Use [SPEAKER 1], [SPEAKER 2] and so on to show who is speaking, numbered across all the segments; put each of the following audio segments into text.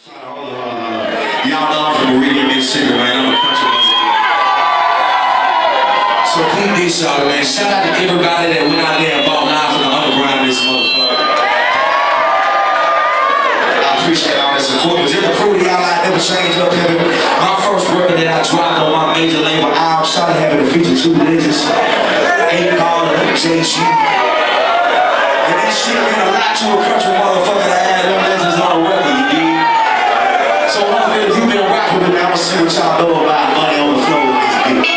[SPEAKER 1] Y'all know I'm from Meridian, Mississippi, man. I'm a country music. So keep this, y'all, man. Shout out to everybody that went out there and bought live from the underground of this motherfucker. I appreciate all that support. Was it the fruit of y'all I never changed up, heaven? My first record that I dropped on my major label, I'm sorry having to feature two legends. Akon and JG. And this shit meant a lot to a country motherfucker that had them legends on the record, you dig? So one of you been rocking with me, I'ma see what y'all know about money on the floor with this bitch.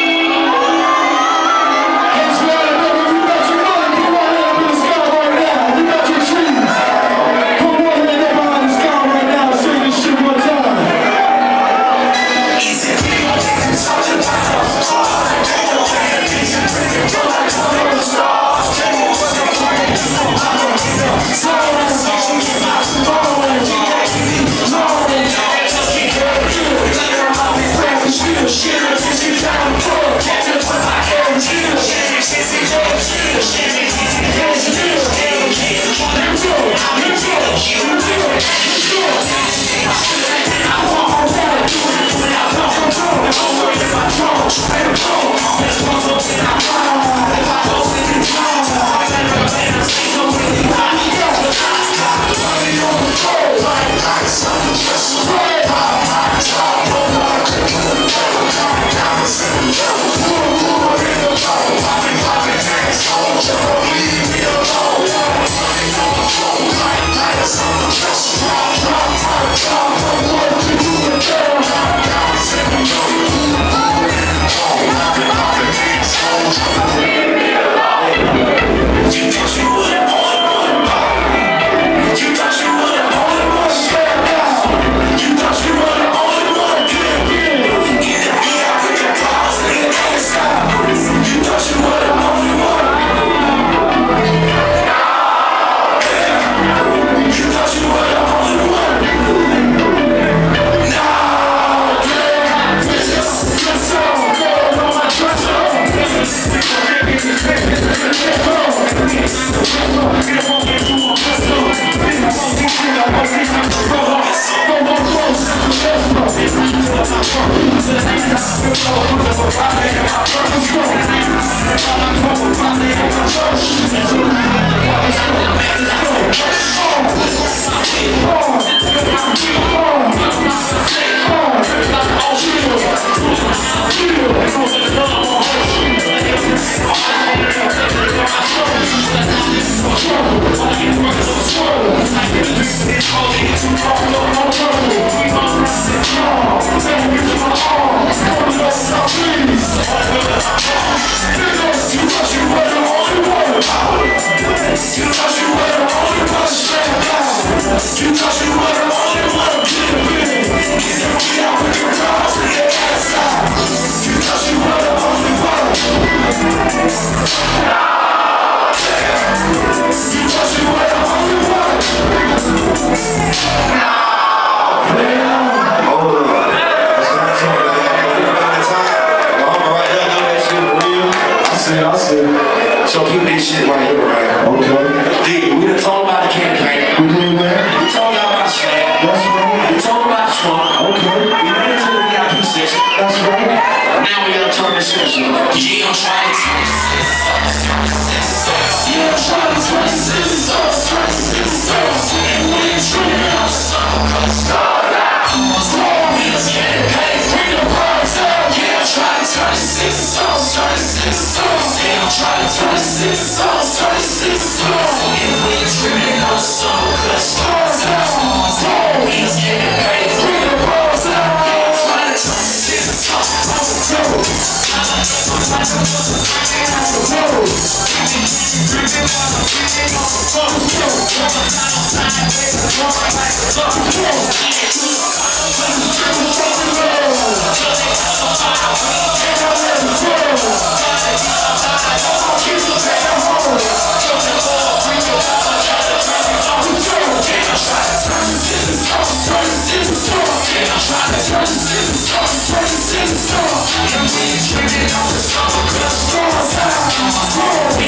[SPEAKER 1] So keep this shit right here, right? Okay. Dude, we done talked about the campaign. We did that. We talked about the slam. That's right. We talked about the swamp. Okay. We went into the VIP session. That's right. Now we gotta turn this shit up. Yeah, I'm trying to turn this up. Yeah, I'm trying to turn this up. And we ain't tripping on something, cause stars out. It's getting paid, bring the birds up. Yeah, I'm trying to turn this up. Yeah, I'm trying to turn this up. And we ain't tripping on something, cause stars out. It's getting paid, bring the birds up. Yeah, I'm trying to turn this up.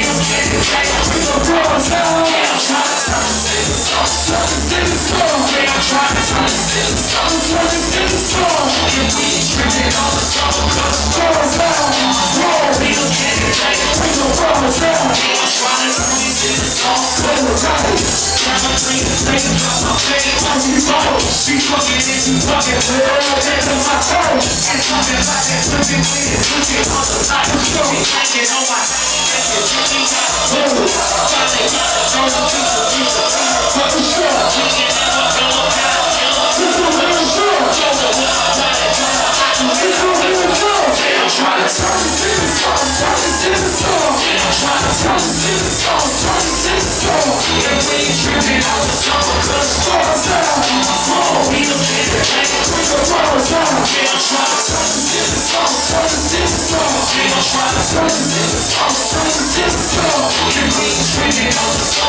[SPEAKER 1] I'm trying to turn this into something, turn this into something. And we ain't tripping on the summer, cause the stars down. Roll, wheels candy paint, bring the world down. I'm trying to turn this into something, spend the night. Got my dreams, thinking about my pain, how we roll. She fucking and you fucking, into my toe. And talking about that flipping with it, flipping on the light. She thinking on my head, and she got a move. Trying to get the girl to piece of pizza. But for sure, we can never go down. This is real sure. I'm trying to turn this into something, turn this into something. I'm trying to turn this into something, turn this into something. And we ain't tripping out the summer, cause the stars down. Small wheels in the paint, bring the world down. Yeah, I'm trying to turn this into something, turn this into something. I'm trying to turn this into something, turn this into something. And we ain't tripping out the summer.